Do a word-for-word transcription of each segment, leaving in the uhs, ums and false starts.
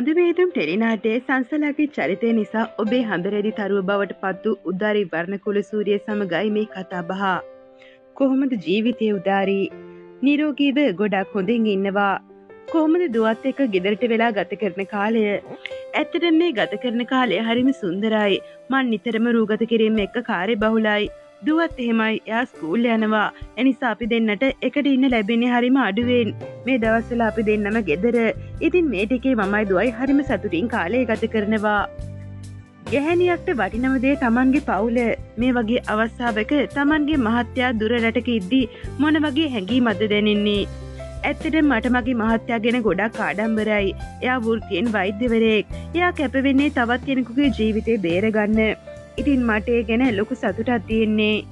මඳවේදුම් ටෙලිනාටයේ සංසලාගේ චරිතය නිසා ඔබේ හඳරෙදි තරුව බවට පත්තු උදාරි වර්ණකුල සූරිය සමගයි මේ කතා බහ. කොහොමද ජීවිතය උදාරී? නිරෝගීව ගොඩක් හොඳින් ඉන්නවා. කොහොමද දුවත් එක්ක ගෙදරට වෙලා ගත කරන කාලය? ඇත්තටම මේ ගත කරන කාලය හරිම සුන්දරයි. මං නිතරම රූගත කිරීම එක්ක කාර්ය බහුලයි. දුවත් එහෙමයි. එයා ස්කූල් යනවා. එනිසා අපි දෙන්නට එකට ඉන්න ලැබෙන්නේ හරිම අඩුවෙන්. මේ දවස්වල අපි දෙන්නම ගෙදර. ඉතින් මේ ටිකේ මමයි දුවයි හරිම සතුටින් කාලය ගත කරනවා. ගැහැණියක්ට වටිනම දේ Tamanගේ පවුල. මේ වගේ අවස්ථාවක Tamanගේ මහත්තයා දුර රටක ඉද්දී මොන වගේ හැඟීමක්ද දැනෙන්නේ? ඇත්තටම මට මගේ මහත්තයා ගැන ගොඩක් ආඩම්බරයි. එයා වෘත්තියෙන් වෛද්‍යවරයෙක්. එයා කැප වෙන්නේ තවත් කෙනෙකුගේ ජීවිතේ බේරගන්න. ඉතින් මට ඒ ගැන ලොකු සතුටක් තියෙන්නේ.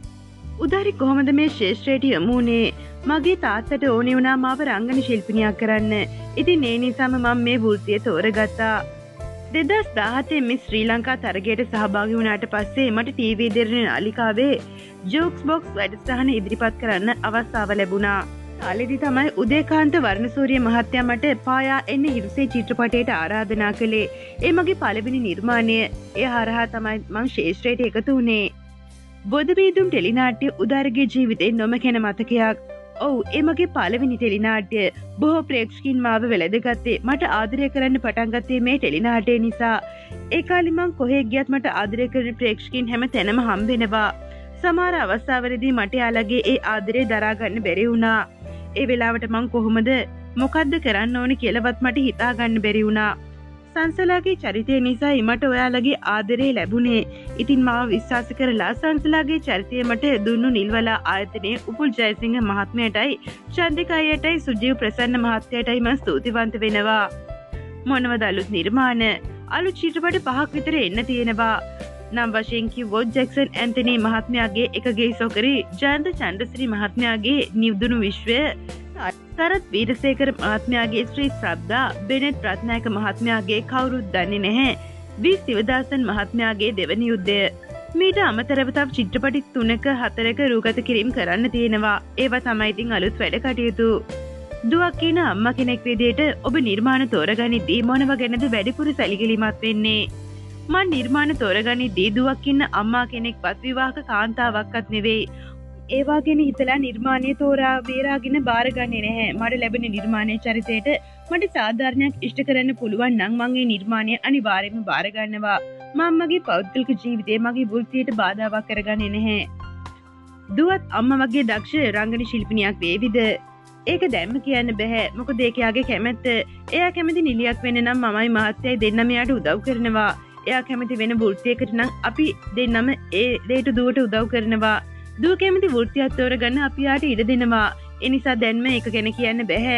උදාරි කොහොමද මේ ශේෂ්ත්‍රයට යමු වුණේ? මගේ තාත්තට ඕනේ වුණා මාව රංගන ශිල්පිනියක් කරන්න. ඉතින් ඒ නිසාම මම මේ වෘත්තිය තෝරගත්තා. දෙදහස් දාහතේ මිස් ශ්‍රී ලංකා තරගයට සහභාගී වුණාට පස්සේ මට ටීවී දෙරණ නාලිකාවේ ජෝක්ස් බොක්ස් වැඩසටහන ඉදිරිපත් කරන්න අවස්ථාව ලැබුණා. කාලෙදි තමයි උදේකාන්ත වර්ණසූරිය මහත්තයා මට පායා එන්න හිරුසේ චිත්‍රපටයට ආරාධනා කළේ. ඒ මගේ පළවෙනි නිර්මාණය. ඒ හරහා තමයි මං ශේෂ්ත්‍රයට එකතු වුණේ. බොදවීදුම් ටෙලිනාට්‍ය උදාරගේ ජීවිතේ නොමකෙන මතකයක්. ඔව්, ඒ මගේ පළවෙනි ටෙලිනාට්‍ය. බොහෝ ප්‍රේක්ෂකින් මාව වැළඳගත්තේ. මට ආදරය කරන්න පටන් ගත්තේ මේ ටෙලිනාට්‍ය නිසා. ඒ කාලේ මං කොහේ ගියත් මට ආදරය කරන ප්‍රේක්ෂකින් හැම තැනම හම්බෙනවා. සමහර අවස්ථාවලදී මට යාළගේ ඒ ආදරේ දරා ගන්න බැරි වුණා. ඒ වෙලාවට මං කොහොමද මොකද්ද කරන්න ඕනේ කියලාවත් මට හිතා ගන්න බැරි වුණා. සංසලාගේ චරිතය නිසා මට ඔයාලගේ ආදරේ ලැබුණේ. ඉතින් මාව විශ්වාස කරලා සංසලාගේ චරිතය මට දුන්නු නිල්වලා ආයතනයේ උපුල් ජයසිංහ මහත්මයාටයි චන්දිකා අයියටයි සුජීව් ප්‍රසන්න මහත්තයාටයි මම ස්තුතිවන්ත වෙනවා. මොනවද අලුත් නිර්මාණ? අලුත් චිත්‍රපට පහක් විතර එන්න තියෙනවා. නම් වශයෙන් කිව්වොත් ජැක්සන් ඇන්තනී මහත්මයාගේ එකගේ සොකරි, ජයන්ත චන්ද්‍රශ්‍රී මහත්මයාගේ නිවුදුණු විශ්වය, සරත් වීරසේකර මහත්මයාගේ ශ්‍රී ශ්‍රද්ධා, බෙනෙත් රත්නායක මහත්මයාගේ කවුරුත් දන්නේ නැහැ, වී සිවදාසන් මහත්මයාගේ දෙවනි යුද්ධය. මීට අමතරව තව චිත්‍රපටි තුනක හතරක රූගත කිරීම කරන්න තියෙනවා. ඒවා තමයි ඉතින් අලුත් වැඩ කටයුතු. දුවක් කියන අම්මා කෙනෙක් විදියට ඔබ නිර්මාණ තෝරගනිද්දී මොනව ගැනද වැඩිපුර සැලකිලිමත් වෙන්නේ? මං නිර්මාණ තෝරගනිද්දී දුවක් ඉන්න අම්මා කෙනෙක්වත් විවාහක කාන්තාවක්වත් නෙවෙයි. ඒවා ගැන හිතලා නිර්මාණය තෝරා බේරාගෙන බාරගන්නේ නැහැ. මට ලැබෙන නිර්මාණයේ චරිතයට මට සාධාරණයක් ඉෂ්ට කරන්න පුළුවන් නම් මං ඒ නිර්මාණය අනිවාර්යයෙන්ම බාරගන්නවා. මම මගේ පෞද්ගලික ජීවිතේ මගේ වෘත්තියට බාධාවක් කරගන්නේ නැහැ. දුවත් අම්මා වගේ දක්ෂ රංගන ශිල්පිනියක් වේවිද? ඒක දැම්ම කියන්න බෑ. මොකද ඒක යාගේ කැමැත්ත. එයා කැමති නිලියක් වෙන්න නම් මමයි මහත්තයයි දෙන්නම එයාට උදව් කරනවා. එයා කැමති වෙන වෘත්තියකට නම් අපි දෙන්නම ඒ දෙයට දුවට උදව් කරනවා. දුව කැමති වෘත්තියක් තෝරගන්න අපි යාට ඉඩ දෙනවා. ඒ නිසා දැන්ම ඒක ගැන කියන්න බෑ.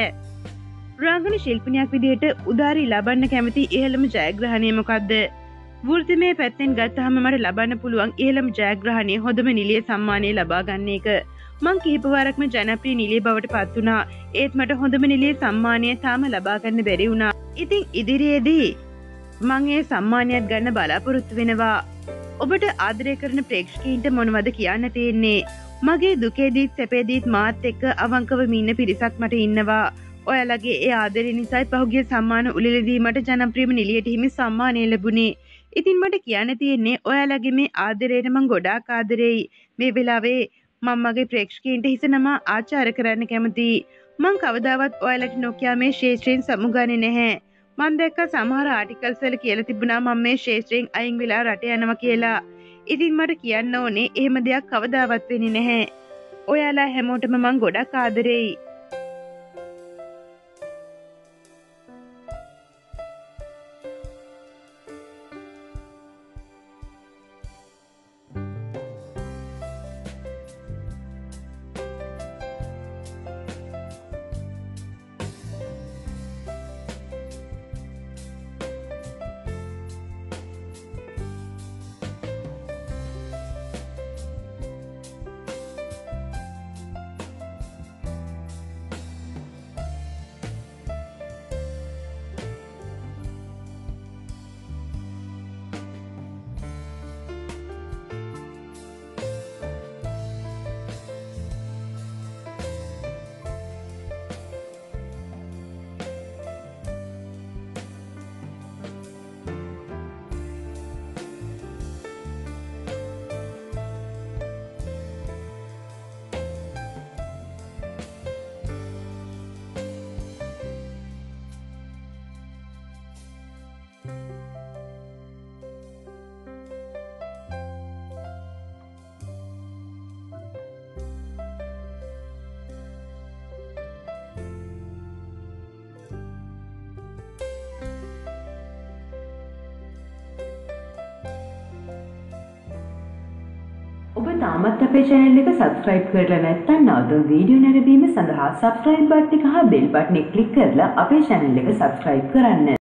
රංගන ශිල්පිනියක් විදිහට උදාරි ලබන්න කැමති ඉහළම ජයග්‍රහණය මොකද්ද? වෘත්තිමය පැත්තෙන් ගත්තහම මට ලබන්න පුළුවන් ඉහළම ජයග්‍රහණය හොඳම නිලිය සම්මානය ලබා ගන්න එක. මං කීප වරක්ම ජනප්‍රිය නිලිය බවට පත් වුණා. ඒත් මට හොඳම නිලිය සම්මානය තාම ලබා ගන්න බැරි වුණා. ඉතින් ඉදිරියේදී මං ඒ සම්මානයක් ගන්න බලාපොරොත්තු වෙනවා. ඔබට ආදරය කරන ප්‍රේක්ෂකීන්ට මොනවද කියන්න තියෙන්නේ? මගේ දුකේදීත් සැපේදීත් මාත් එක්ක අවංකවම ඉන්න පිරිසක් මට ඉන්නවා. ඔයාලගේ ඒ ආදරය නිසායි පහුගිය සම්මාන උළෙලදී මට ජනප්‍රියම නිලියට හිමි සම්මානය ලැබුණේ. ඉතින් මට කියන්න තියෙන්නේ ඔයාලගේ මේ ආදරයට මං ගොඩාක් ආදරෙයි. මේ වෙලාවේ මම මගේ ප්‍රේක්ෂකීන්ට හිස නමා ආචාර කරන්න කැමතියි. මං කවදාවත් ඔයාලට නොකිය මේ ශේෂ්ත්‍රයෙන් සමුගන්නේ නැහැ. මං දැක්ක සමහර ආටිකල්ස් වල කියලා තිබුණා මම මේ ශේෂ්ත්‍රයෙන් අයින් වෙලා රට යනවා කියලා. ඉතින් මට කියන්න ඕනේ එහෙම දෙයක් කවදාවත් වෙන්නේ නැහැ. ඔයාලා හැමෝටම මං ගොඩක් ආදරෙයි. තාමත් අපේ channel එක subscribe කරලා නැත්නම් නවතුම් වීඩියෝ නැරඹීම සඳහා subscribe button එක හා bell button එක click කරලා අපේ channel එක subscribe කරන්න.